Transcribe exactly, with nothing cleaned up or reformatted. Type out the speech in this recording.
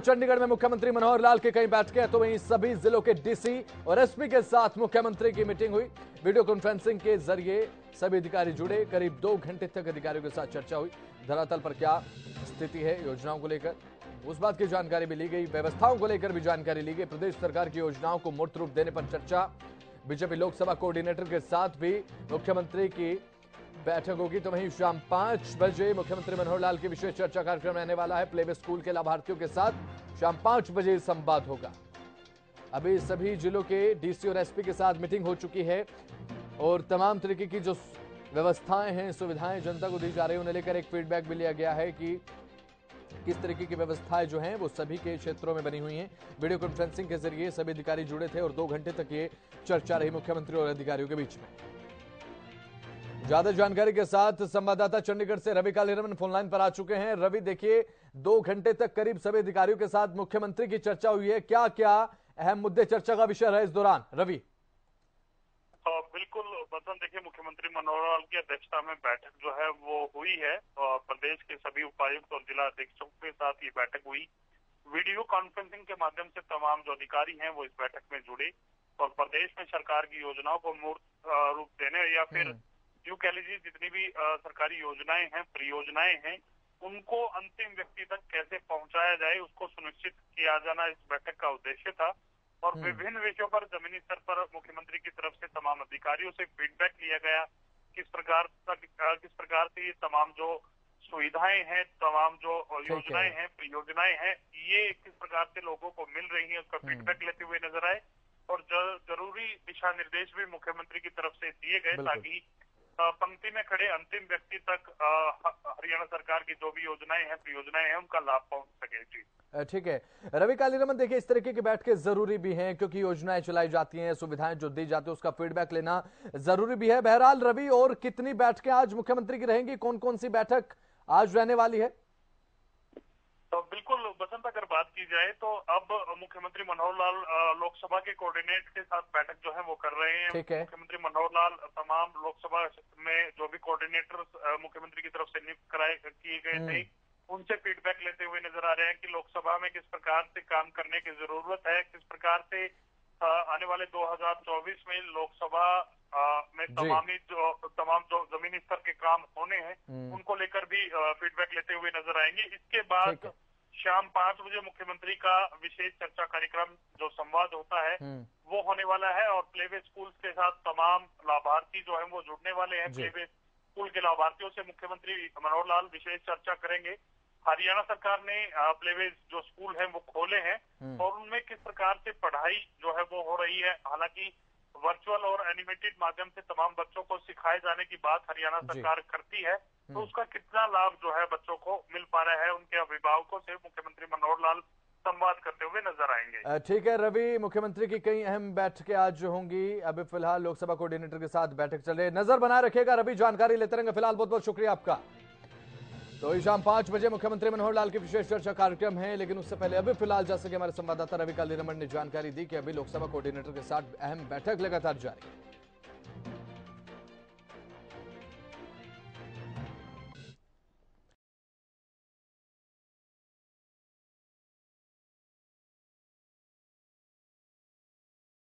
चंडीगढ़ में मुख्यमंत्री मनोहर लाल की कई बैठकें तो वहीं सभी जिलों के डीसी और एसपी के साथ मुख्यमंत्री की मीटिंग हुई। वीडियो कॉन्फ्रेंसिंग के जरिए सभी अधिकारी जुड़े। करीब दो घंटे तक अधिकारियों के साथ चर्चा हुई। धरातल पर क्या स्थिति है योजनाओं को लेकर, उस बात की जानकारी भी ली गई। व्यवस्थाओं को लेकर भी जानकारी ली गई। प्रदेश सरकार की योजनाओं को मूर्त रूप देने पर चर्चा। बीजेपी लोकसभा कोऑर्डिनेटर के साथ भी मुख्यमंत्री की बैठक होगी। तो वहीं शाम पांच बजे मुख्यमंत्री मनोहर लाल की विशेष चर्चा कार्यक्रम रहने वाला है। प्ले वे स्कूल के लाभार्थियों के साथ शाम पांच बजे संवाद होगा। अभी सभी जिलों के डीसी और एसपी के साथ मीटिंग हो चुकी है और तमाम तरीके की जो व्यवस्थाएं हैं, सुविधाएं जनता को दी जा रही है, उन्हें लेकर एक फीडबैक भी लिया गया है कि किस तरीके की व्यवस्थाएं जो हैं वो सभी के क्षेत्रों में बनी हुई हैं। वीडियो कॉन्फ्रेंसिंग के जरिए सभी अधिकारी जुड़े थे और दो घंटे तक ये चर्चा रही मुख्यमंत्री और अधिकारियों के बीच में। ज्यादा जानकारी के साथ संवाददाता चंडीगढ़ से रवि कालीरमन फोनलाइन पर आ चुके हैं। रवि, देखिए दो घंटे तक करीब सभी अधिकारियों के साथ मुख्यमंत्री की चर्चा हुई है। क्या क्या अहम मुद्दे चर्चा का विषय रहे इस दौरान? रवि। बिल्कुल बसंत, देखिए मुख्यमंत्री मनोहर लाल की अध्यक्षता में बैठक जो है वो हुई है और प्रदेश के सभी उपायुक्त और जिला अधीक्षकों के साथ ये बैठक हुई। वीडियो कॉन्फ्रेंसिंग के माध्यम से तमाम जो अधिकारी हैं वो इस बैठक में जुड़े और प्रदेश में सरकार की योजनाओं को मूर्त रूप देने या फिर यूं कह लीजिए जितनी भी सरकारी योजनाएं हैं, परियोजनाएं हैं, उनको अंतिम व्यक्ति तक कैसे पहुंचाया जाए उसको सुनिश्चित किया जाना इस बैठक का उद्देश्य था। और विभिन्न विषयों पर जमीनी स्तर पर मुख्यमंत्री की तरफ से तमाम अधिकारियों से फीडबैक लिया गया। किस प्रकार तक किस प्रकार से ये तमाम जो सुविधाएं हैं, तमाम जो योजनाएं हैं, परियोजनाएं हैं, ये किस प्रकार से लोगों को मिल रही है उसका फीडबैक लेते हुए नजर आए। और जरूरी दिशा निर्देश भी मुख्यमंत्री की तरफ से दिए गए ताकि पंक्ति में खड़े अंतिम व्यक्ति तक हरियाणा सरकार की जो भी योजनाएं हैं, परियोजनाएं हैं, उनका लाभ पहुंच सके। जी ठीक है रवि कालीरमन, देखिए इस तरीके की बैठकें जरूरी भी हैं क्योंकि योजनाएं चलाई जाती हैं, सुविधाएं जो दी जाती है उसका फीडबैक लेना जरूरी भी है। बहरहाल रवि, और कितनी बैठकें आज मुख्यमंत्री की रहेंगी? कौन कौन सी बैठक आज रहने वाली है? तो बिल्कुल बसंत, अगर बात की जाए तो अब मुख्यमंत्री मनोहर लाल लोकसभा के कोऑर्डिनेट के साथ बैठक जो है वो कर रहे हैं। मुख्यमंत्री मनोहर लाल तमाम लोकसभा में जो भी कोऑर्डिनेटर मुख्यमंत्री की तरफ से नियुक्त कराए किए गए थे उनसे फीडबैक लेते हुए नजर आ रहे हैं कि लोकसभा में किस प्रकार से काम करने की जरूरत है, किस प्रकार से आने वाले दो हजार चौबीस में लोकसभा में तमामी जो तमाम जो जमीनी स्तर के काम होने हैं उनको लेकर भी फीडबैक लेते हुए नजर आएंगे। इसके बाद शाम पांच बजे मुख्यमंत्री का विशेष चर्चा कार्यक्रम जो संवाद होता है वो होने वाला है और प्ले वे स्कूल के साथ तमाम लाभार्थी जो है वो जुड़ने वाले हैं। प्ले वे स्कूल के लाभार्थियों से मुख्यमंत्री मनोहर लाल विशेष चर्चा करेंगे। हरियाणा सरकार ने प्ले वे जो स्कूल हैं वो खोले हैं और उनमें किस प्रकार से पढ़ाई जो है वो हो रही है। हालांकि वर्चुअल और एनिमेटेड माध्यम से तमाम बच्चों को सिखाए जाने की बात हरियाणा सरकार करती है, तो उसका कितना लाभ जो है बच्चों को मिल पा रहा है, उनके अभिभावकों से मुख्यमंत्री मनोहर लाल संवाद करते हुए नजर आएंगे। ठीक है रवि, मुख्यमंत्री की कई अहम बैठकें आज होंगी। अभी फिलहाल लोकसभा कोऑर्डिनेटर के साथ बैठक चल रही है, नजर बनाए रखिएगा रवि, जानकारी लेते रहेंगे। फिलहाल बहुत बहुत शुक्रिया आपका। तो शाम पांच बजे मुख्यमंत्री मनोहर लाल की विशेष चर्चा कार्यक्रम है, लेकिन उससे पहले अभी फिलहाल जैसे कि हमारे संवाददाता रवि कालीरमन ने जानकारी दी कि अभी लोकसभा कोऑर्डिनेटर के साथ अहम बैठक लगातार जारी है।